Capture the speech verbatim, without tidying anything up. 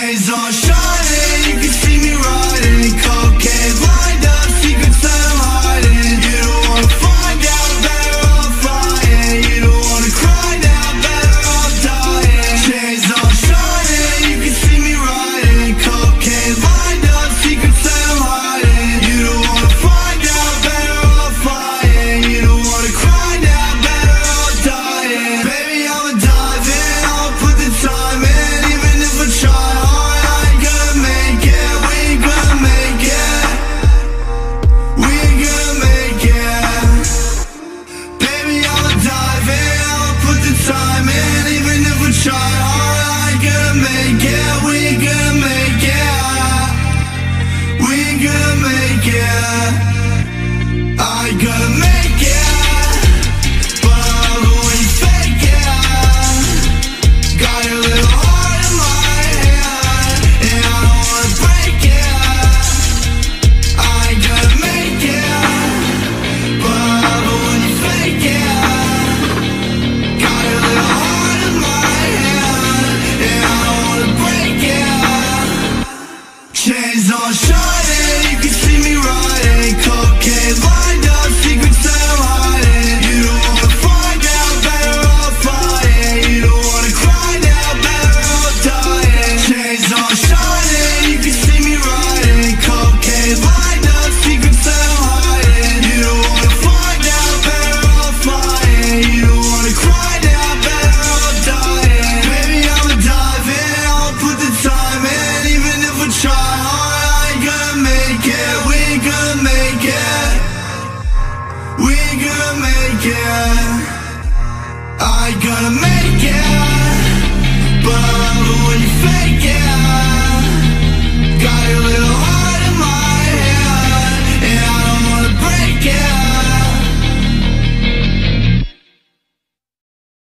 Chains on shining, you can see me riding. Cocaine lined up, secrets that I'm hiding. You don't wanna find out, better off flying. You don't wanna cry now, better off dying. Chains on shining, you can see me riding. Cocaine lined up, secrets that I'm hiding. You don't wanna find out, better off flying. You don't wanna cry now, better off dying. Baby, I'ma dive in, I'll put the time in. Even if I try hard, I ain't gonna make it. We ain't gonna make it. We ain't gonna make it. Baby, I'ma dive in, I'll put the time in. Even if I try hard, I ain't gonna make it. We ain't gonna make it. We ain't gonna make it. I ain't gonna make it, but I love it when you fake it. Got a little heart in my hand, and I don't wanna break it. I ain't gonna make it, but I love it when you fake it. Got a little heart in my hand, and I don't wanna break it. Chains on shining, you can see me riding. Cocaine lined up, secrets that I'm hiding. You don't wanna find out, better off flying. You don't wanna cry now, better off dying. Chains on shining, you can see me riding. Cocaine lined up, secrets that I'm hiding. You don't wanna find out, better off flying. You don't wanna cry now, better off dying. Baby, I'ma dive in, I'll put the time in. Even if I try hard, I ain't gonna make it. We ain't gonna make it. We ain't gonna make it. I ain't gonna make it, but I love it when you fake it.